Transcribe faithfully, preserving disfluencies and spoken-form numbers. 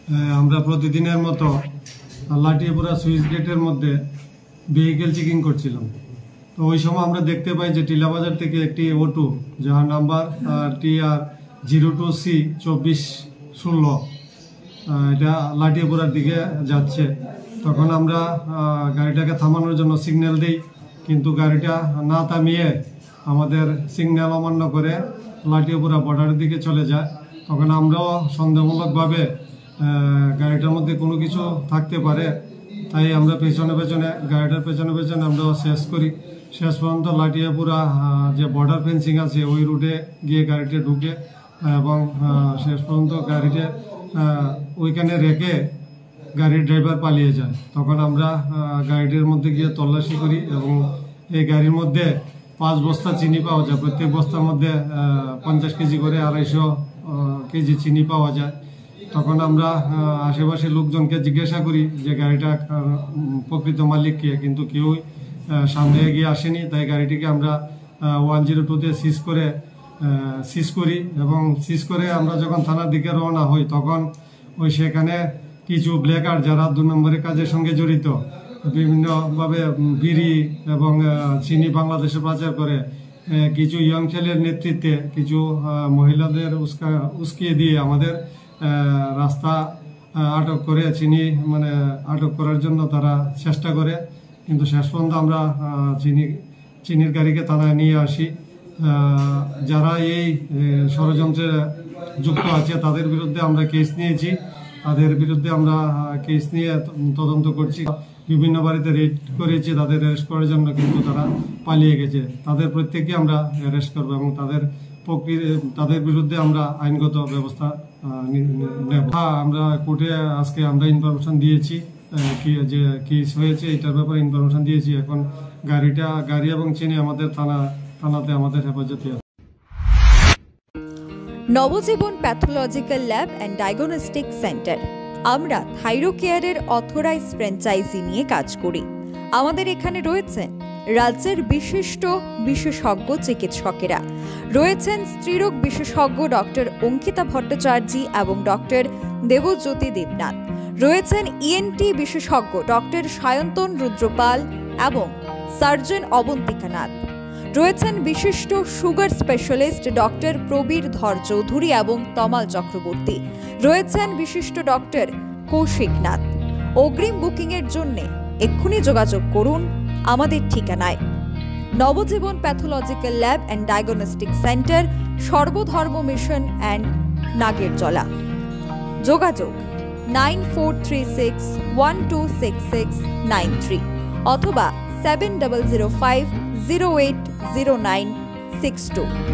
আমরা প্রতিদিনের মতো লাটিয়াপুরা সুইচ গেটের মধ্যে ভেহিকেল চেকিং করছিলাম। তো ওই সময় আমরা দেখতে পাই যে টিলাবাজার থেকে একটি অটো যার নাম্বার টি আর জিরো টু সি চব্বিশ ষোলো এটা লাটিয়াপুরার দিকে যাচ্ছে। তখন আমরা গাড়িটাকে থামানোর জন্য সিগন্যাল দিই, কিন্তু গাড়িটা না থামিয়ে আমাদের সিগন্যাল অমান্য করে লাটিয়াপুরা বর্ডারের দিকে চলে যায়। তখন আমরাও সন্দেহমূলকভাবে গাড়িটার মধ্যে কোনো কিছু থাকতে পারে, তাই আমরা পেছনে পেছনে গাড়িটার পেছনে পেছনে আমরা শেষ করি। শেষ পর্যন্ত লাটিয়াপুরা যে বর্ডার ফেন্সিং আছে ওই রুটে গিয়ে গাড়িটা ঢুকে এবং শেষ পর্যন্ত গাড়িটা ওইখানে রেখে গাড়ির ড্রাইভার পালিয়ে যায়। তখন আমরা গাড়িটির মধ্যে গিয়ে তল্লাশি করি এবং এই গাড়ির মধ্যে পাঁচ বস্তা চিনি পাওয়া যায়। প্রত্যেক বস্তার মধ্যে পঞ্চাশ কেজি করে আড়াইশো কেজি চিনি পাওয়া যায়। তখন আমরা আশেপাশের লোকজনকে জিজ্ঞাসা করি যে গাড়িটা প্রকৃত মালিককে, কিন্তু কেউই সামনে এগিয়ে আসেনি। তাই গাড়িটিকে আমরা ওয়ান জিরো টুতে সিজ করে সিজ করি এবং সিজ করে আমরা যখন থানার দিকে রওনা হই তখন ওই সেখানে কিছু ব্ল্যাকার যারা দু নম্বরের কাজের সঙ্গে জড়িত বিভিন্নভাবে বিড়ি এবং চিনি বাংলাদেশে পাচার করে কিছু ইয়ং ছেলের নেতৃত্বে কিছু মহিলাদের উস্কা উস্কিয়ে দিয়ে আমাদের রাস্তা আটক করে চিনি মানে আটক করার জন্য তারা চেষ্টা করে, কিন্তু শেষ পর্যন্ত আমরা চিনি চিনির গাড়িকে থানায় নিয়ে আসি। যারা এই ষড়যন্ত্রে যুক্ত আছে তাদের বিরুদ্ধে আমরা কেস নিয়েছি, তাদের বিরুদ্ধে আমরা কেস নিয়ে তদন্ত করছি। বিভিন্ন বাড়িতে রেড করেছি তাদের অ্যারেস্ট করার জন্য, কিন্তু তারা পালিয়ে গেছে। তাদের প্রত্যেককে আমরা অ্যারেস্ট করবো এবং তাদের তাদের বিরুদ্ধে আমরা আইনগত ব্যবস্থা নেব। আমরা কোর্টে আজকে আমরা ইনফরমেশন দিয়েছি কি যে কেস হয়েছে এটার ব্যাপারে ইনফরমেশন দিয়েছি। এখন গাড়িটা গাড়ি এবং চিনি আমাদের থানা থানাতে আমাদের হেফাজতে আছে। Nabajiban pathological lab and diagnostic centre. আমরা থাইরোকেয়ারের অথরাইজ ফ্র্যাঞ্চাইজি নিয়ে কাজ করি। আমাদের এখানে রয়েছেন রাজ্যের বিশিষ্ট বিশেষজ্ঞ চিকিৎসকেরা, রয়েছেন স্ত্রীরোগ বিশেষজ্ঞ ডক্টর অঙ্কিতা ভট্টাচার্য এবং ডক্টর দেবজ্যোতি দেবনাথ, রয়েছেন ইএনটি বিশেষজ্ঞ ডক্টর সায়ন্তন রুদ্রপাল এবং সার্জন অবন্তিকা নাথ, রয়েছেন বিশিষ্ট সুগার স্পেশালিস্ট ডক্টর প্রবীর ধর চৌধুরী এবং তমাল চক্রবর্তী, রয়েছেন বিশিষ্ট ডক্টর কৌশিক নাথ। অগ্রিম বুকিং এর জন্য এক্ষুনি যোগাযোগ করুন আমাদের ঠিকানায়। Nabajiban pathological lab and diagnostic centre, Sarbadharma mission and Nagerjala. যোগাযোগ nine four three six one two six six nine three অথবা seven double zero five zero eight zero nine six two.